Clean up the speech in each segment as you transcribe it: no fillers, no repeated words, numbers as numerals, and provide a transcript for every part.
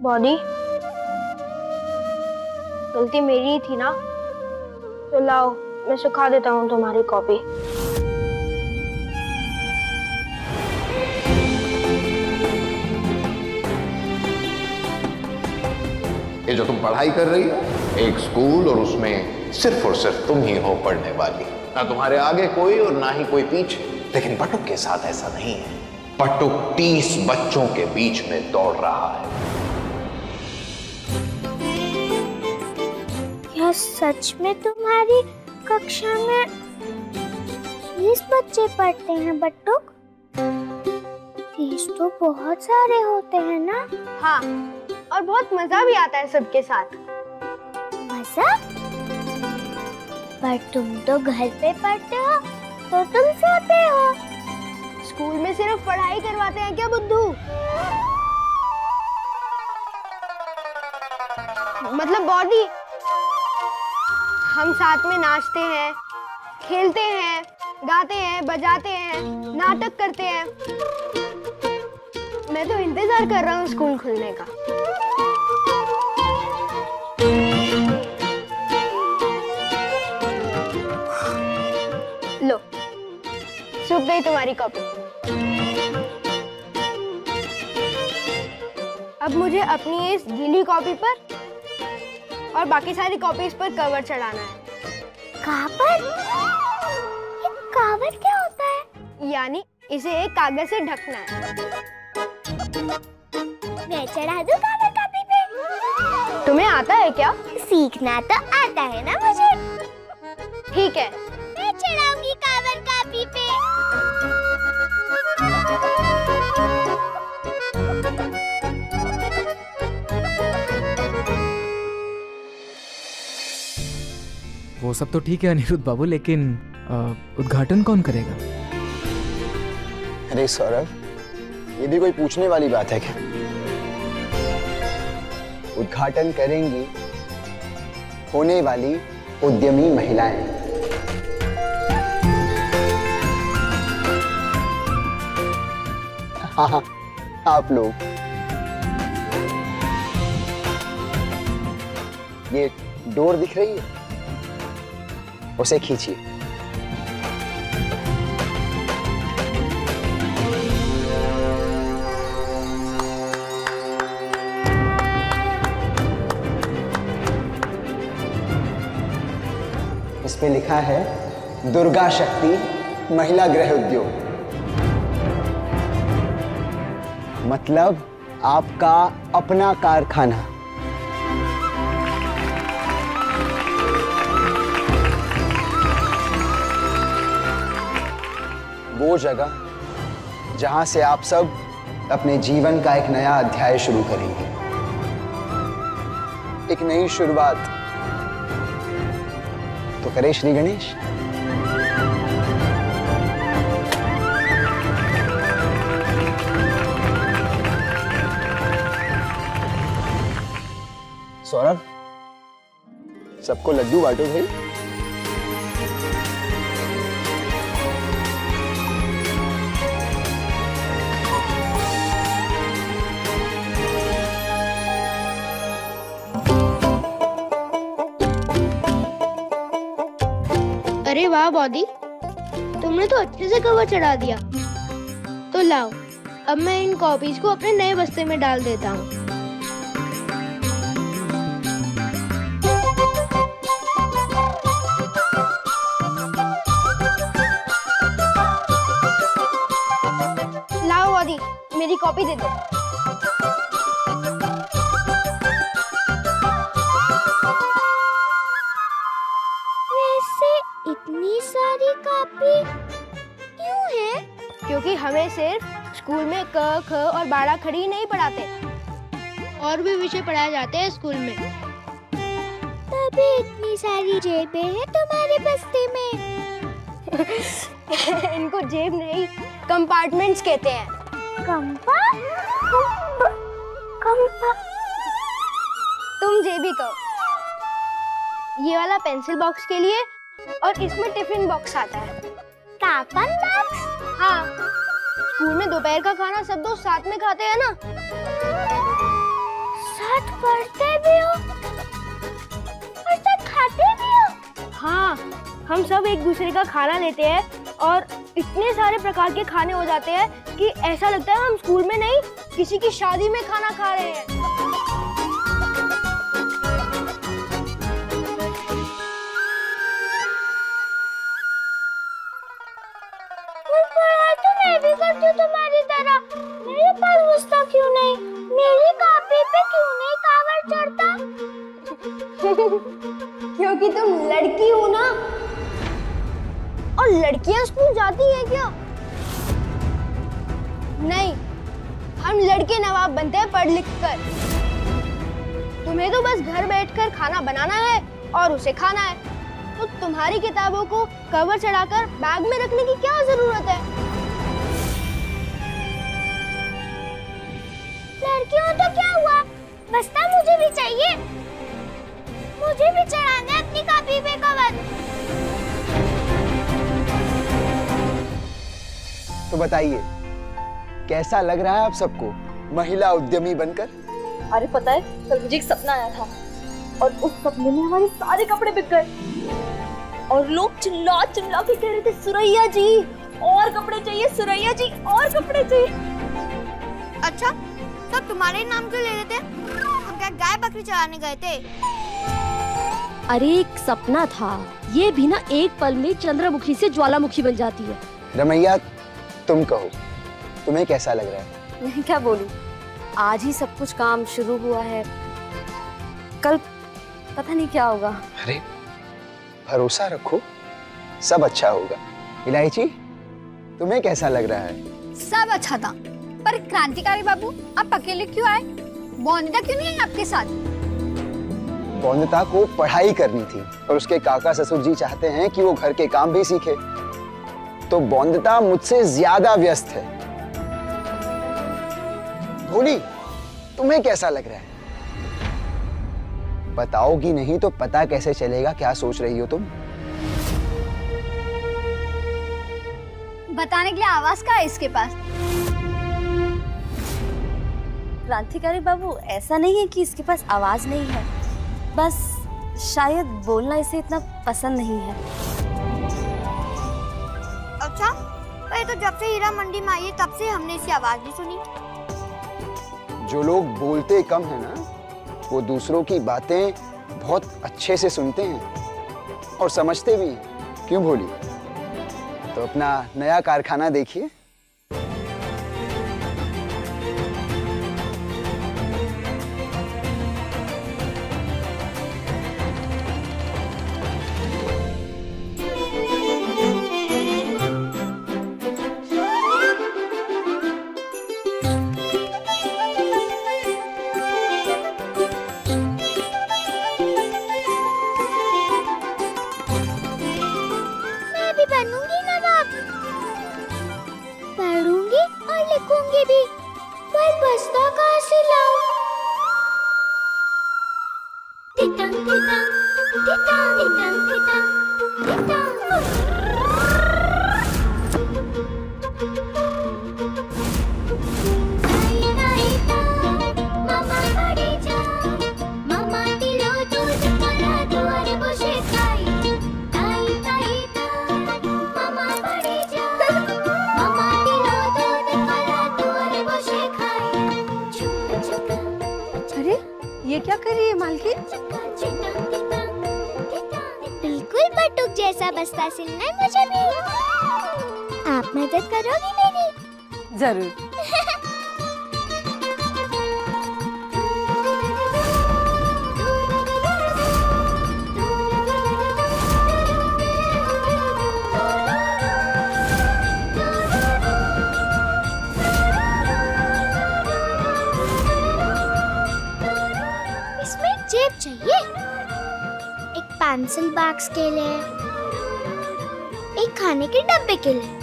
Body, गलती मेरी ही थी ना, तो लाओ मैं सुखा देता हूँ तुम्हारी कॉपी। ये जो तुम पढ़ाई कर रही हो, एक स्कूल और उसमें सिर्फ और सिर्फ तुम ही हो पढ़ने वाली, ना तुम्हारे आगे कोई और ना ही कोई पीछे। लेकिन बटुक के साथ ऐसा नहीं है। बटुक 30 बच्चों के बीच में दौड़ रहा है। क्या सच में तुम्हारी कक्षा में 30 बच्चे पढ़ते हैं बटुक? 30 तो बहुत सारे होते हैं ना? हाँ, और बहुत मजा भी आता है सबके साथ। मजा? पर तुम तो घर पे पढ़ते हो, तो तुम सोते हो। स्कूल में सिर्फ पढ़ाई करवाते हैं क्या बुद्धू? मतलब बॉडी, हम साथ में नाचते हैं, खेलते हैं, गाते हैं, बजाते हैं, नाटक करते हैं। मैं तो इंतजार कर रहा हूँ स्कूल खुलने का। लो, सूख गई तुम्हारी कॉपी। अब मुझे अपनी इस गीली कॉपी पर और बाकी सारी कॉपीज पर कवर चढ़ाना है। कावर? ये कावर क्या होता है? यानी इसे एक कागज से ढकना है। मैं चढ़ा दूं कावर कॉपी पे? तुम्हें आता है क्या? सीखना तो आता है ना मुझे। ठीक है, मैं चढ़ाऊंगी कावर कॉपी पे। वो सब तो ठीक है अनिरुद्ध बाबू, लेकिन उद्घाटन कौन करेगा? अरे सौरभ, ये भी कोई पूछने वाली बात है क्या? उद्घाटन करेंगी होने वाली उद्यमी महिलाएं। हाँ, आप लोग। ये डोर दिख रही है, उसे खींचिए। इस पे लिखा है दुर्गा शक्ति महिला गृह उद्योग। मतलब आपका अपना कारखाना। वो जगह जहां से आप सब अपने जीवन का एक नया अध्याय शुरू करेंगे, एक नई शुरुआत। तो करे श्री गणेश। सौरभ, सबको लड्डू बांटो भाई। अरे वाह बॉडी, तुमने तो अच्छे से कवर चढ़ा दिया। तो लाओ, अब मैं इन कॉपीज को अपने नए बस्ते में डाल देता हूँ। लाओ बॉडी, मेरी कॉपी दे दो। इतनी सारी कॉपी क्यों है? क्योंकि हमें सिर्फ स्कूल में क, ख और बाड़ा खड़ी नहीं पढ़ाते, और भी विषय पढ़ाए जाते हैं स्कूल में। तभी इतनी सारी जेबें हैं तुम्हारे बस्ते में। इनको जेब नहीं, कंपार्टमेंट्स कहते हैं। तुम जेबी कहो। ये वाला पेंसिल बॉक्स के लिए, और इसमें टिफिन बॉक्स आता है। Tiffin box? हाँ, स्कूल में दोपहर का खाना सब दोस्त साथ में खाते हैं ना। हम सब एक दूसरे का खाना लेते हैं और इतने सारे प्रकार के खाने हो जाते हैं कि ऐसा लगता है हम स्कूल में नहीं किसी की शादी में खाना खा रहे हैं। तो मैं भी करती हूँ तुम्हारी तरह। मेरे पास गुस्सा क्यों नहीं? मेरी कॉपी पे क्यों नहीं कागज चढ़ता? क्योंकि तुम लड़की हो ना। और लड़कियां स्कूल जाती है क्या? नहीं, हम लड़के नवाब बनते हैं पढ़ लिख कर। तुम्हें तो बस घर बैठकर खाना बनाना है और उसे खाना है। तो तुम्हारी किताबों को कवर चढ़ाकर बैग में रखने की क्या जरूरत है? लड़कियों तो क्या हुआ? बस्ता मुझे भी चाहिए। मुझे भी चढ़ाना है अपनी कॉपी पे कवर। तो बताइए, कैसा लग रहा है आप सबको महिला उद्यमी बनकर? अरे पता है, कल मुझे एक सपना आया था और उस सपने में हमारे सारे कपड़े बिक गए और लोग चिल्ला चिल्ला के कह रहे थे, सुरैया जी और कपड़े चाहिए, सुरैया जी और कपड़े चाहिए। अच्छा, सब तुम्हारे नाम क्यों ले रहे थे? हम क्या गाय बकरी चराने गए थे? अरे एक सपना था, ये भी ना एक पल में चंद्रमुखी से ज्वालामुखी बन जाती है। रमैया, तुम कहो, तुम्हें कैसा लग रहा है? मैं क्या बोलूं, आज ही सब कुछ काम शुरू हुआ है, कल पता नहीं क्या होगा। अरे भरोसा रखो, सब अच्छा होगा। इलायची, तुम्हें कैसा लग रहा है? सब अच्छा था, पर क्रांतिकारी बाबू आप अकेले क्यों आए? बोंदिता क्यों नहीं है आपके साथ? बोंदिता को पढ़ाई करनी थी और उसके काका ससुर जी चाहते हैं कि वो घर के काम भी सीखे, तो बोंदिता मुझसे ज्यादा व्यस्त है। भोली, तुम्हें कैसा लग रहा है? बताओगी नहीं तो पता कैसे चलेगा क्या सोच रही हो तुम? बताने के लिए आवाज का है इसके पास। क्रांतिकारी बाबू, ऐसा नहीं है कि इसके पास आवाज नहीं है, बस शायद बोलना इसे इतना पसंद नहीं है। अच्छा, पर तो जब से हीरा मंडी में आई है तब से हमने इसकी आवाज नहीं सुनी। जो लोग बोलते कम है ना, वो दूसरों की बातें बहुत अच्छे से सुनते हैं और समझते भी हैं। क्यों भोली? तो अपना नया कारखाना देखिए। बनूंगी नवाब, पढ़ूंगी और लिखूंगी भी, पर बस्ता कहाँ से लाऊं? टिटंग टिटंग टिटंग टिटंग टिटंग टिटंग। मामा पढ़े जा, मामा दिलो दूध मला द्वारे बसे खाई। ये क्या कर रही है मालकिन? बिल्कुल बटुक जैसा बस्ता सिलना है मुझे भी। आप मदद करोगी मेरी? जरूर। जेब चाहिए, एक पेंसिल बॉक्स के लिए, एक खाने के डब्बे के लिए।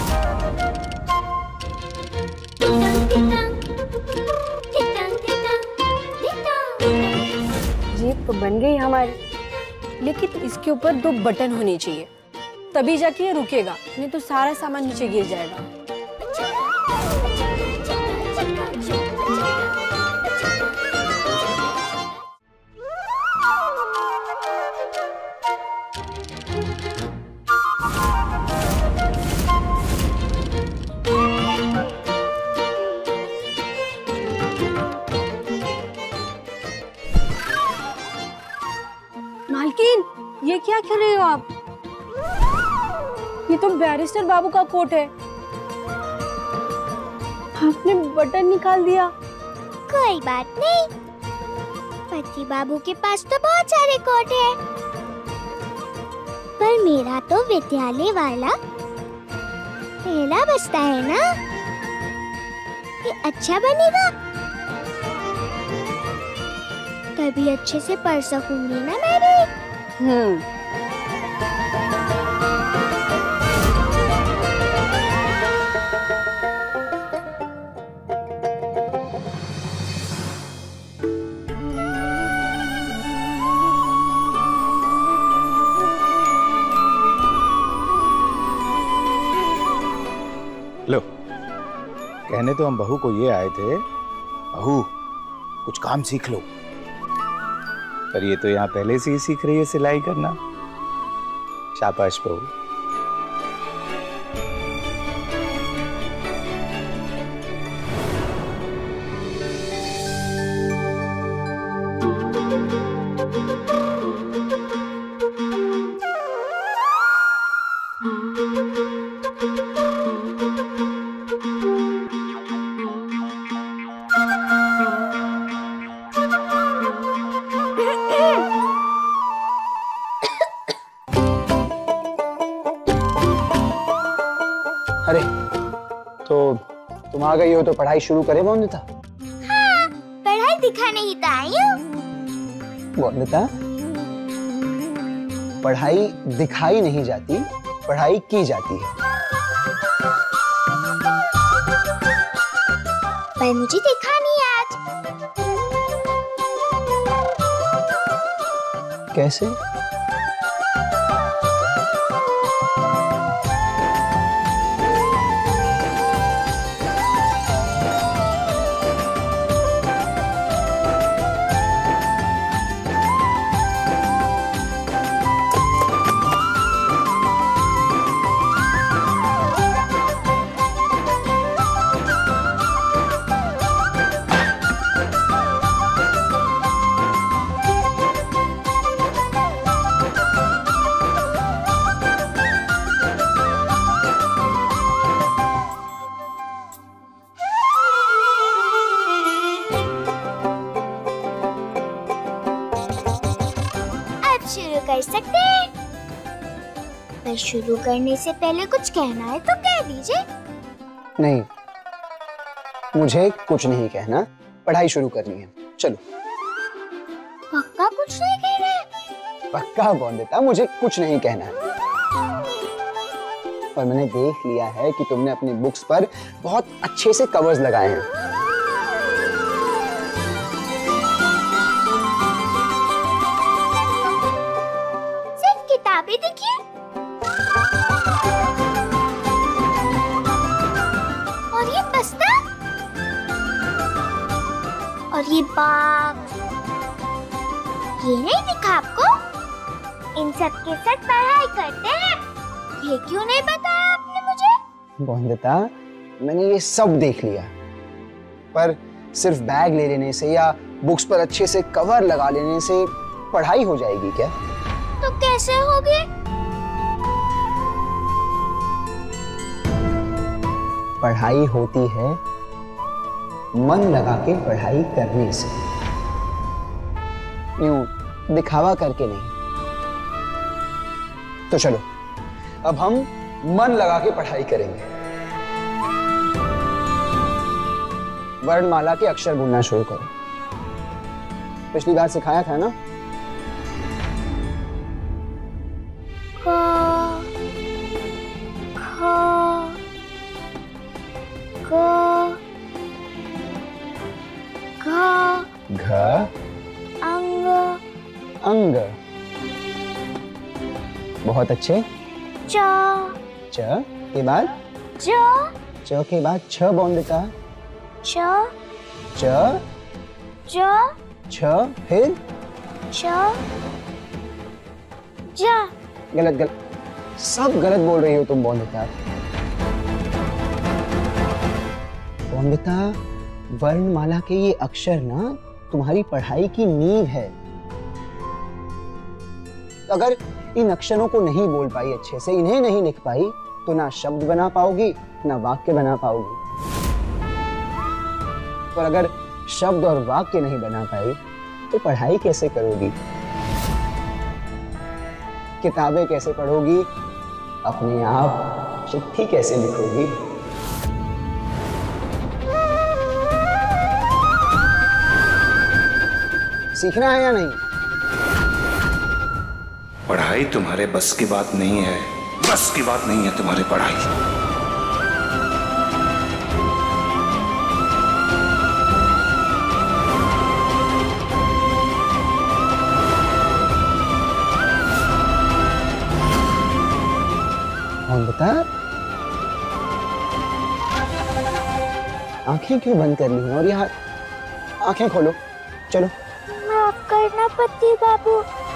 टिटंग टिटंग टिटंग टिटंग तो बन गई हमारी, लेकिन इसके ऊपर 2 बटन होने चाहिए, तभी जाके ये रुकेगा, नहीं तो सारा सामान नीचे गिर जाएगा। मालकिन, ये क्या कर रहे हो आप? ये तो बैरिस्टर बाबू का कोट है, आपने बटन निकाल दिया। कोई बात नहीं, पति बाबू के पास तो बहुत सारे कोट हैं, पर मेरा तो विद्यालय वाला पहला बचता है ना, ये अच्छा बनेगा, तभी अच्छे से पढ़ सकूंगी ना मैं भी। लो, कहने तो हम बहू को ये आए थे, बहू कुछ काम सीख लो, पर ये तो यहाँ पहले से ही सीख रही है सिलाई करना। शाबाश बहू। अरे तो तुम आ गई हो तो पढ़ाई शुरू करें बोंदिता? हाँ, पढ़ाई दिखाने ही तो आई हूँ। बोंदिता, पढ़ाई दिखाई नहीं जाती, पढ़ाई की जाती है। पर मुझे दिखानी है आज। कैसे? शुरू कर सकते हैं, पर शुरू करने से पहले कुछ कहना है तो कह दीजिए। नहीं, मुझे कुछ नहीं कहना, पढ़ाई शुरू करनी है, चलो। पक्का कुछ नहीं कह रहे? पक्का बोंदिता, मुझे कुछ नहीं कहना है। और मैंने देख लिया है कि तुमने अपनी बुक्स पर बहुत अच्छे से कवर्स लगाए हैं। किताबें देखिए, और ये बस्ता, और ये बाग, ये नहीं दिखा आपको? इन सब के साथ पढ़ाई करते हैं, ये क्यों नहीं बताया आपने मुझे? बोंदिता, मैंने ये सब देख लिया, पर सिर्फ बैग ले लेने से या बुक्स पर अच्छे से कवर लगा लेने से पढ़ाई हो जाएगी क्या? तो कैसे होगी? पढ़ाई होती है मन लगा के पढ़ाई करने से, यूं दिखावा करके नहीं। तो चलो, अब हम मन लगा के पढ़ाई करेंगे। वर्णमाला के अक्षर बोलना शुरू करो। पिछली बार सिखाया था ना? घ, अंग, अंग। बहुत अच्छे। च च के बाद? च के बाद छ बोंदिता। च च ज छ फिर च ज। गलत गलत, सब गलत बोल रही हो तुम बोंदिता। बोंदिता, वर्णमाला के ये अक्षर ना तुम्हारी पढ़ाई की नींव है। तो अगर इन अक्षरों को नहीं बोल पाई अच्छे से, इन्हें नहीं लिख पाई, तो ना शब्द बना पाओगी ना वाक्य बना पाओगी। और अगर शब्द और वाक्य नहीं बना पाई तो पढ़ाई कैसे करोगी? किताबें कैसे पढ़ोगी? अपने आप चिट्ठी कैसे लिखोगी? सीखना है या नहीं? पढ़ाई तुम्हारे बस की बात नहीं है, बस की बात नहीं है तुम्हारी पढ़ाई। कौन बता? आंखें क्यों बंद कर ली? और यार आंखें खोलो, चलो। माफ करना पति बाबू,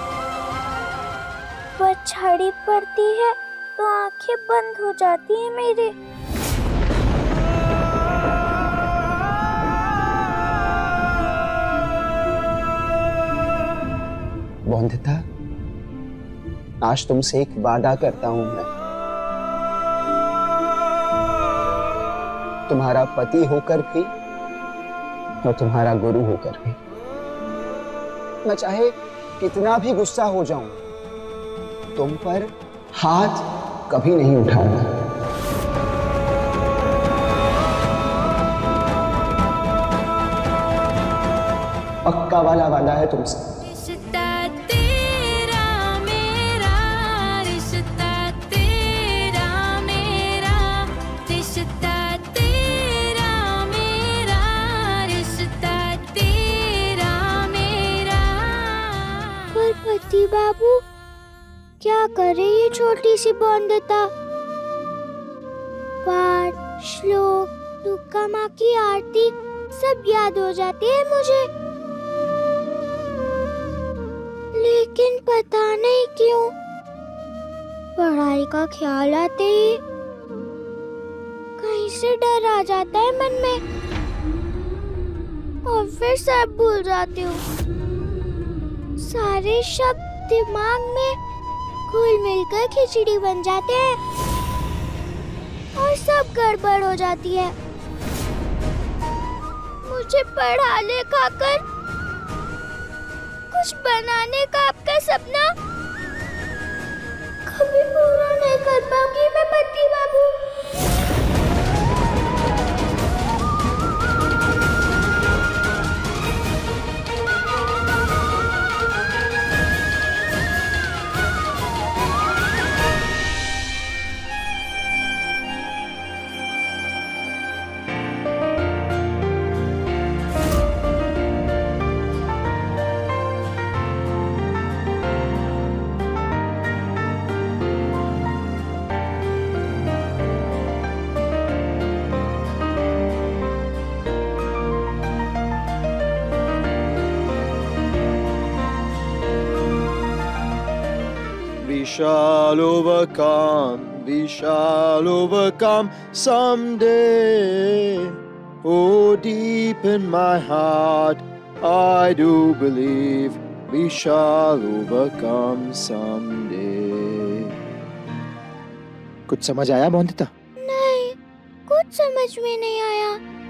छड़ी पड़ती है तो आंखें बंद हो जाती है मेरे। बोंदिता, आज तुमसे एक वादा करता हूं मैं, तुम्हारा पति होकर भी और तुम्हारा गुरु होकर भी। मैं चाहे कितना भी गुस्सा हो जाऊं, तुम पर हाथ कभी नहीं उठाऊंगा। पक्का वाला वादा है तुमसे। पति बाबू, क्या करे ये छोटी सी बोंदिता? पाठ, श्लोक, दुर्गा माँ की आरती सब याद हो जाती है मुझे, लेकिन पता नहीं क्यों पढ़ाई का ख्याल आते ही कहीं से डर आ जाता है मन में और फिर सब भूल जाती हूँ। सारे शब्द दिमाग में घुल मिलकर खिचड़ी बन जाते हैं और सब गड़बड़ हो जाती है। मुझे पढ़ा लिखा कर कुछ बनाने का आपका सपना कभी पूरा नहीं कर पाऊंगी मैं पति बाबू। We shall overcome someday. Oh, deep in my heart, I do believe we shall overcome someday. कुछ समझ आया बोंदिता? नहीं, कुछ समझ में नहीं आया।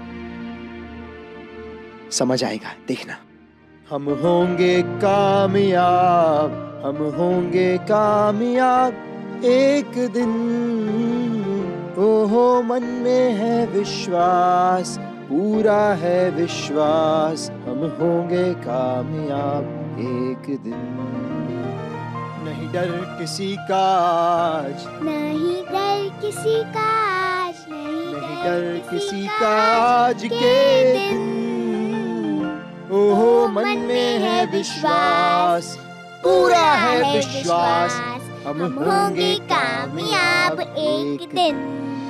समझ आएगा, देखना। हम होंगे कामयाब, हम होंगे कामयाब एक दिन। ओहो, मन में है विश्वास, पूरा है विश्वास, हम होंगे कामयाब एक दिन। नहीं डर किसी का आज, नहीं डर किसी का आज, नहीं डर किसी का आज के दिन। ओहो, मन में है विश्वास, पूरा है विश्वास, हम होंगे कामयाब एक दिन।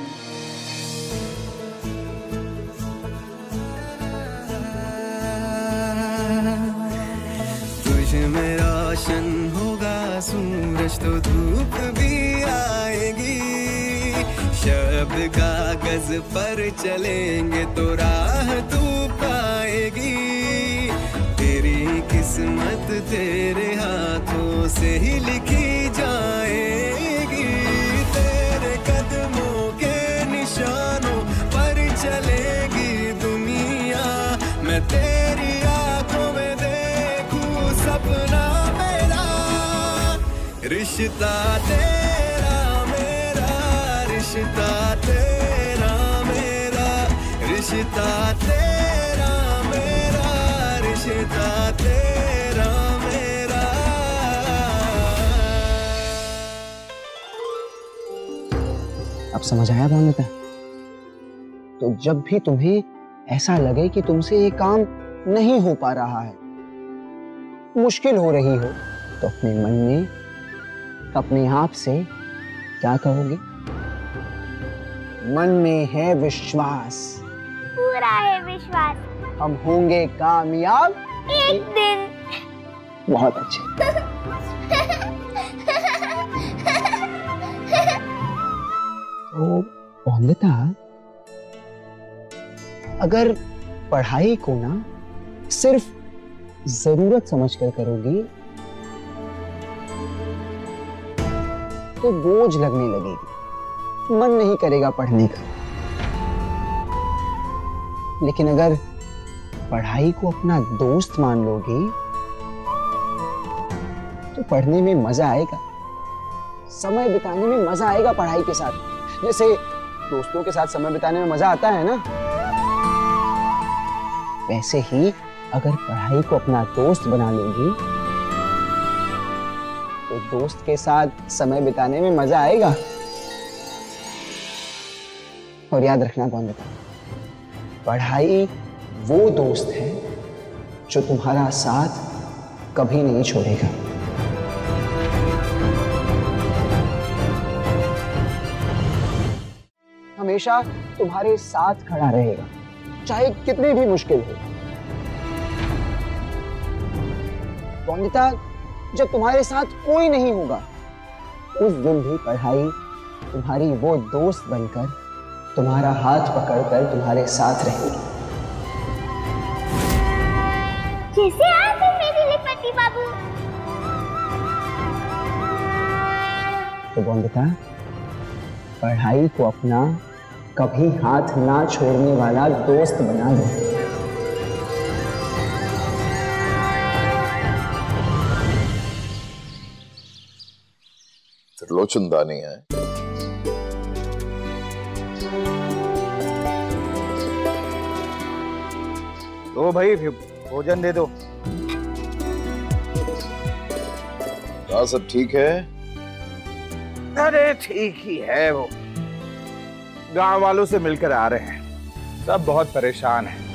तुझ में रोशन होगा सूरज तो धूप भी आएगी, शब्द कागज पर चलेंगे तो राह तू पाएगी। तेरी किस्मत तेरे हाथों से ही लिखी जाएगी, तेरे कदमों के निशानों पर चलेगी दुनिया। मैं तेरी आंखों में देखूं सपना मेरा, रिश्ता तेरा मेरा, रिश्ता तेरा मेरा, रिश्ता तेरा मेरा, रिश्ता तेरा मेरा। अब समझ आया भानुता? तो जब भी तुम्हें ऐसा लगे कि तुमसे ये काम नहीं हो पा रहा है, मुश्किल हो रही हो, तो अपने मन में अपने आप से क्या कहोगे? मन में है विश्वास, पूरा है विश्वास, हम होंगे कामयाब एक दिन। बहुत अच्छे। तो वंदिता, अगर पढ़ाई को ना सिर्फ जरूरत समझकर करोगी तो बोझ लगने लगेगी, मन नहीं करेगा पढ़ने का। लेकिन अगर पढ़ाई को अपना दोस्त मान लोगी तो पढ़ने में मजा आएगा, समय बिताने में मजा आएगा पढ़ाई के साथ। जैसे दोस्तों के साथ समय बिताने में मजा आता है ना, वैसे ही अगर पढ़ाई को अपना दोस्त बना लोगी तो दोस्त के साथ समय बिताने में मजा आएगा। और याद रखना भानुता, पढ़ाई वो दोस्त है जो तुम्हारा साथ कभी नहीं छोड़ेगा। हमेशा तुम्हारे साथ खड़ा रहेगा, चाहे कितनी भी मुश्किल हो। वंदिता, जब तुम्हारे साथ कोई नहीं होगा, उस दिन भी पढ़ाई तुम्हारी वो दोस्त बनकर तुम्हारा हाथ पकड़कर तुम्हारे साथ रहेगी। जैसे आप हैं मेरे लिए पति बाबू। तो वंदिता, पढ़ाई को अपना कभी हाथ ना छोड़ने वाला दोस्त बना दो। त्रिलोचनदानी है। तो भाई भोजन दे दो। क्या सब ठीक है? अरे ठीक ही है, वो गांव वालों से मिलकर आ रहे हैं, सब बहुत परेशान हैं।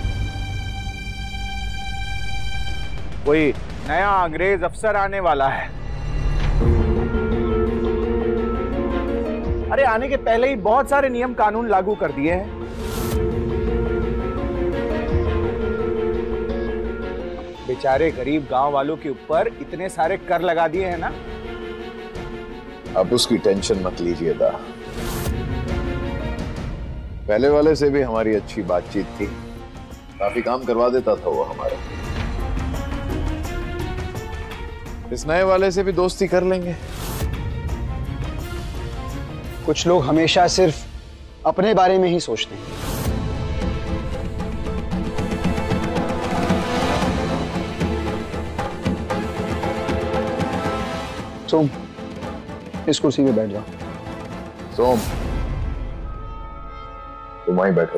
कोई नया अंग्रेज अफसर आने वाला है। अरे आने के पहले ही बहुत सारे नियम कानून लागू कर दिए हैं। बेचारे गरीब गांव वालों के ऊपर इतने सारे कर लगा दिए हैं ना। अब उसकी टेंशन मत लीजिएगा, पहले वाले से भी हमारी अच्छी बातचीत थी, काफी काम करवा देता था वो हमारा। इस नए वाले से भी दोस्ती कर लेंगे। कुछ लोग हमेशा सिर्फ अपने बारे में ही सोचते हैं। तुम इस कुर्सी पे बैठ जाओ। सोम, तुम वहीं बैठो।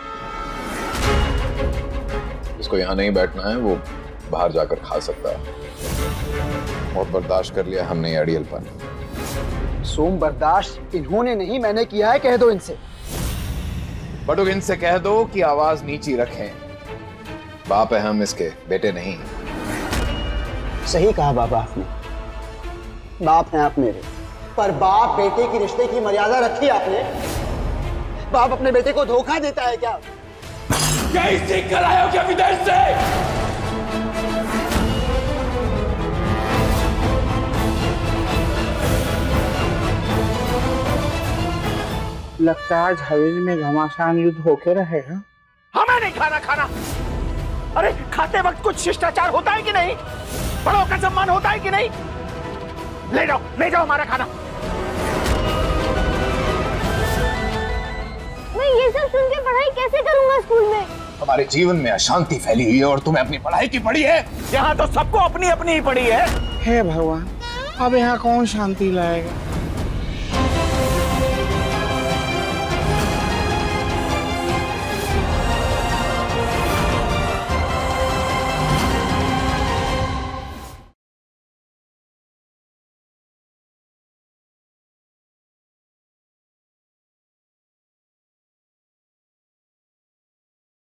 जिसको यहां नहीं बैठना है वो बाहर जाकर खा सकता है। बहुत बर्दाश्त कर लिया हमने अड़ियलपन। सोम, बर्दाश्त इन्होंने नहीं मैंने किया है, कह दो इनसे। बटुक, इनसे कह दो कि आवाज नीची रखें, बाप है हम, इसके बेटे नहीं। सही कहा बाबा आपने। बाप हैं आप मेरे, पर बाप बेटे की रिश्ते की मर्यादा रखी आपने। बाप अपने बेटे को धोखा देता है क्या? क्या सीख कर आए हो क्या विदेश से? लगता है आज हवेली में घमासान युद्ध होके रहेगा। हमें नहीं खाना। अरे खाते वक्त कुछ शिष्टाचार होता है कि नहीं? बड़ों का सम्मान होता है कि नहीं? ले जाओ हमारा खाना। मैं ये सब सुन के पढ़ाई कैसे करूंगा स्कूल में? हमारे जीवन में अशांति फैली हुई है और तुम्हें अपनी पढ़ाई की पड़ी है। यहाँ तो सबको अपनी अपनी ही पड़ी है। हे भगवान, अब यहाँ कौन शांति लाएगा?